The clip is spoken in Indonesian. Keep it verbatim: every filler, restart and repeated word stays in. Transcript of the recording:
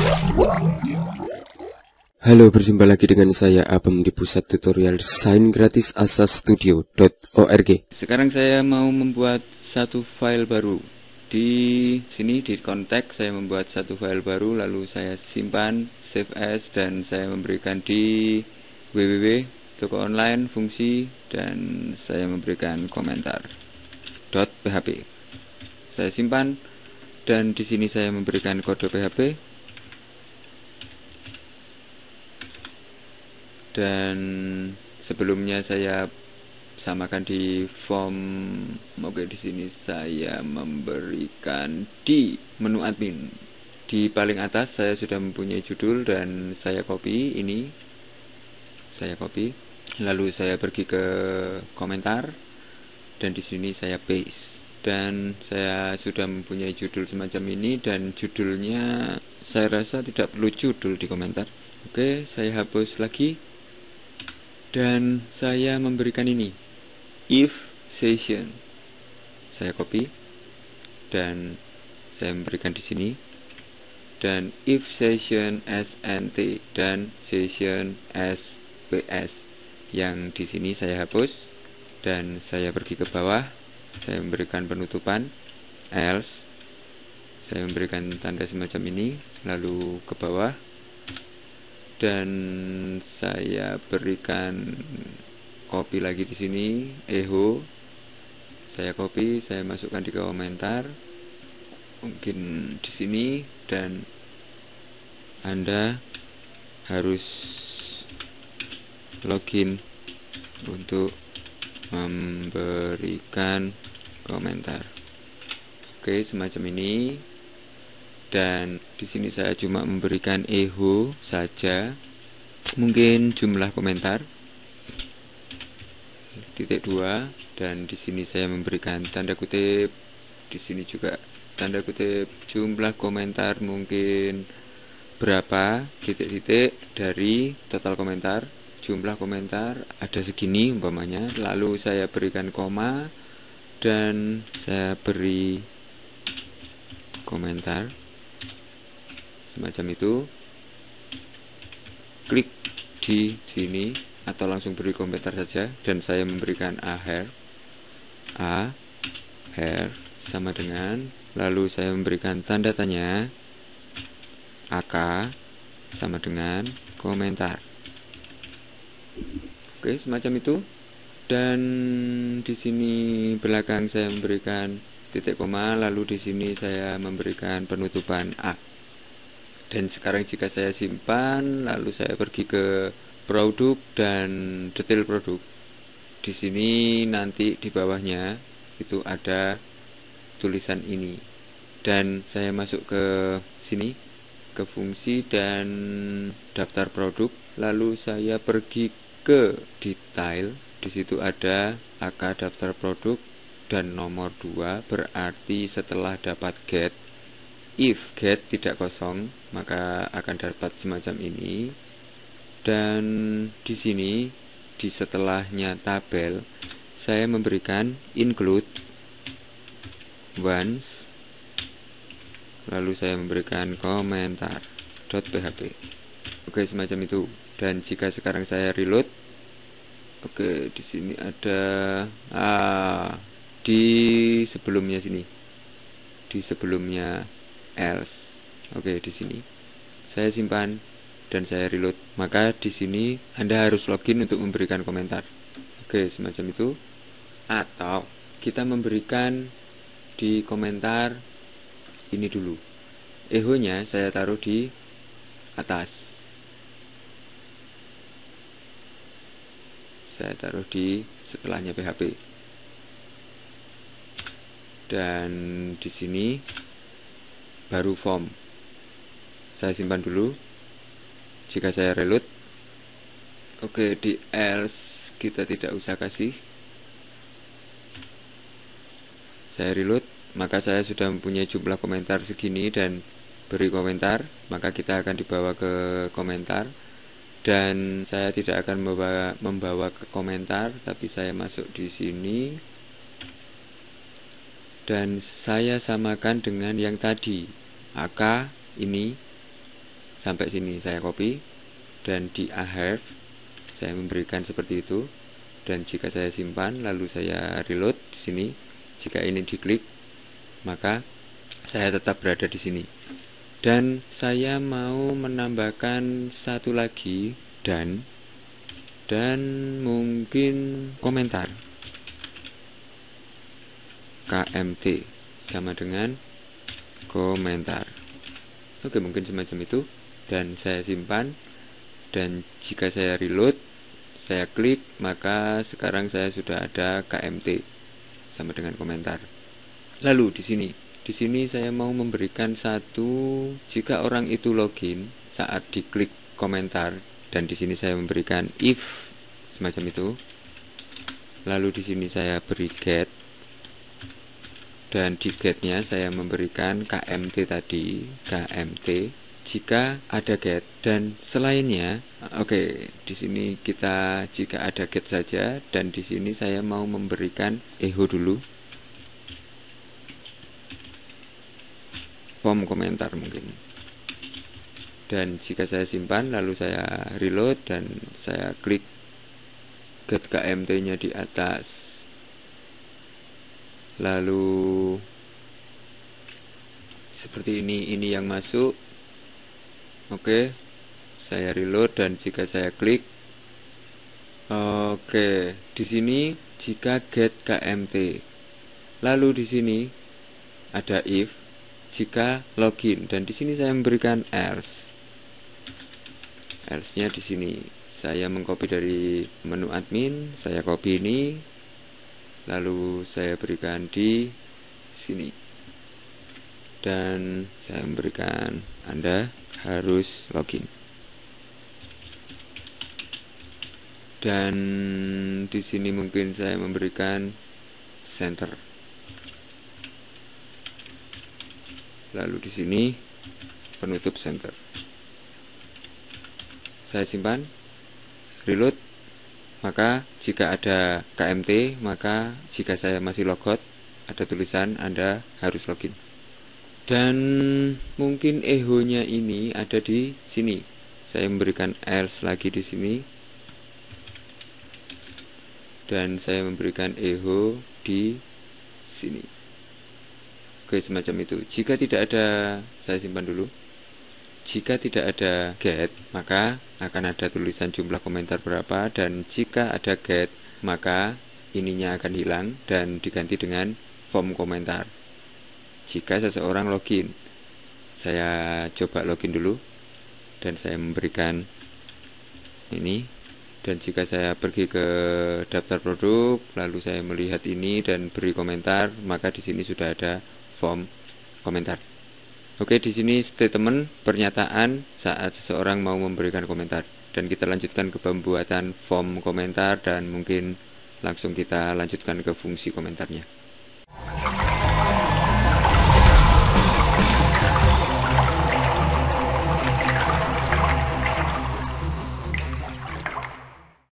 Halo, berjumpa lagi dengan saya Abem di pusat tutorial desain gratis asastudio dot org. Sekarang saya mau membuat satu file baru. Di sini di kontak saya membuat satu file baru, lalu saya simpan, save as, dan saya memberikan di www toko online fungsi, dan saya memberikan komentar .php. Saya simpan, dan di sini saya memberikan kode P H P. Dan sebelumnya saya samakan di form. Oke, di sini saya memberikan di menu admin. Di paling atas saya sudah mempunyai judul dan saya copy ini. Saya copy, lalu saya pergi ke komentar dan di sini saya paste. Dan saya sudah mempunyai judul semacam ini, dan judulnya saya rasa tidak perlu judul di komentar. Oke, saya hapus lagi. Dan saya memberikan ini if session. Saya copy dan saya memberikan di sini, dan if session snt dan session sps. Yang di sini saya hapus dan saya pergi ke bawah. Saya memberikan penutupan else. Saya memberikan tanda semacam ini, lalu ke bawah. Dan saya berikan copy lagi di sini, echo. Saya copy, saya masukkan di komentar, mungkin di sini, dan Anda harus login untuk memberikan komentar. Oke, semacam ini. Dan di sini saya cuma memberikan echo saja, mungkin jumlah komentar titik dua, dan di sini saya memberikan tanda kutip, di sini juga tanda kutip, jumlah komentar mungkin berapa titik-titik dari total komentar. Jumlah komentar ada segini umpamanya, lalu saya berikan koma dan saya beri komentar semacam itu. Klik di sini atau langsung beri komentar saja, dan saya memberikan a here, a here sama dengan, lalu saya memberikan tanda tanya, ak sama dengan komentar. Oke, semacam itu. Dan di sini belakang saya memberikan titik koma, lalu di sini saya memberikan penutupan a. Dan sekarang jika saya simpan, lalu saya pergi ke produk dan detail produk. Di sini nanti di bawahnya itu ada tulisan ini. Dan saya masuk ke sini, ke fungsi dan daftar produk. Lalu saya pergi ke detail. Di situ ada ak daftar produk dan nomor dua, berarti setelah dapat get, if get tidak kosong, maka akan dapat semacam ini. Dan di sini di setelahnya tabel saya memberikan include once, lalu saya memberikan komentar .php. Oke, semacam itu. Dan jika sekarang saya reload, oke, di sini ada ah, di sebelumnya sini, di sebelumnya else. Oke, di sini saya simpan dan saya reload. Maka di sini Anda harus login untuk memberikan komentar. Oke, semacam itu. Atau kita memberikan di komentar ini dulu. Echo-nya saya taruh di atas. Saya taruh di setelahnya P H P. Dan di sini baru form. Saya simpan dulu. Jika saya reload, oke, di else kita tidak usah kasih. Saya reload, maka saya sudah mempunyai jumlah komentar segini dan beri komentar, maka kita akan dibawa ke komentar. Dan saya tidak akan membawa, membawa ke komentar, tapi saya masuk di sini dan saya samakan dengan yang tadi, ak ini sampai sini saya copy, dan di ahead saya memberikan seperti itu. Dan jika saya simpan lalu saya reload di sini, jika ini diklik maka saya tetap berada di sini. Dan saya mau menambahkan satu lagi dan dan mungkin komentar K M T sama dengan komentar. Oke, mungkin semacam itu, dan saya simpan. Dan jika saya reload, saya klik, maka sekarang saya sudah ada K M T sama dengan komentar. Lalu di sini, di sini saya mau memberikan satu, jika orang itu login saat diklik komentar, dan di sini saya memberikan if semacam itu. Lalu di sini saya beri get, dan di getnya saya memberikan K M T tadi, K M T. Jika ada get dan selainnya, oke, okay, di sini kita jika ada get saja, dan di sini saya mau memberikan echo dulu, form komentar mungkin. Dan jika saya simpan lalu saya reload dan saya klik get K M T-nya di atas, lalu seperti ini, ini yang masuk. Oke, saya reload, dan jika saya klik, oke, di sini jika get K M T, lalu di sini ada if jika login, dan di sini saya memberikan else. Else-nya di sini saya mengcopy dari menu admin, saya copy ini, lalu saya berikan di sini, dan saya memberikan Anda harus login. Dan di sini mungkin saya memberikan center. Lalu di sini penutup center. Saya simpan, reload, maka jika ada K M T, maka jika saya masih logout ada tulisan Anda harus login. Dan mungkin echo-nya ini ada di sini. Saya memberikan else lagi di sini, dan saya memberikan echo di sini. Oke, semacam itu. Jika tidak ada, saya simpan dulu. Jika tidak ada get, maka akan ada tulisan jumlah komentar berapa, dan jika ada get, maka ininya akan hilang dan diganti dengan form komentar. Jika seseorang login, saya coba login dulu, dan saya memberikan ini. Dan jika saya pergi ke daftar produk, lalu saya melihat ini dan beri komentar, maka di sini sudah ada form komentar. Oke, di sini statement pernyataan saat seseorang mau memberikan komentar. Dan kita lanjutkan ke pembuatan form komentar, dan mungkin langsung kita lanjutkan ke fungsi komentarnya.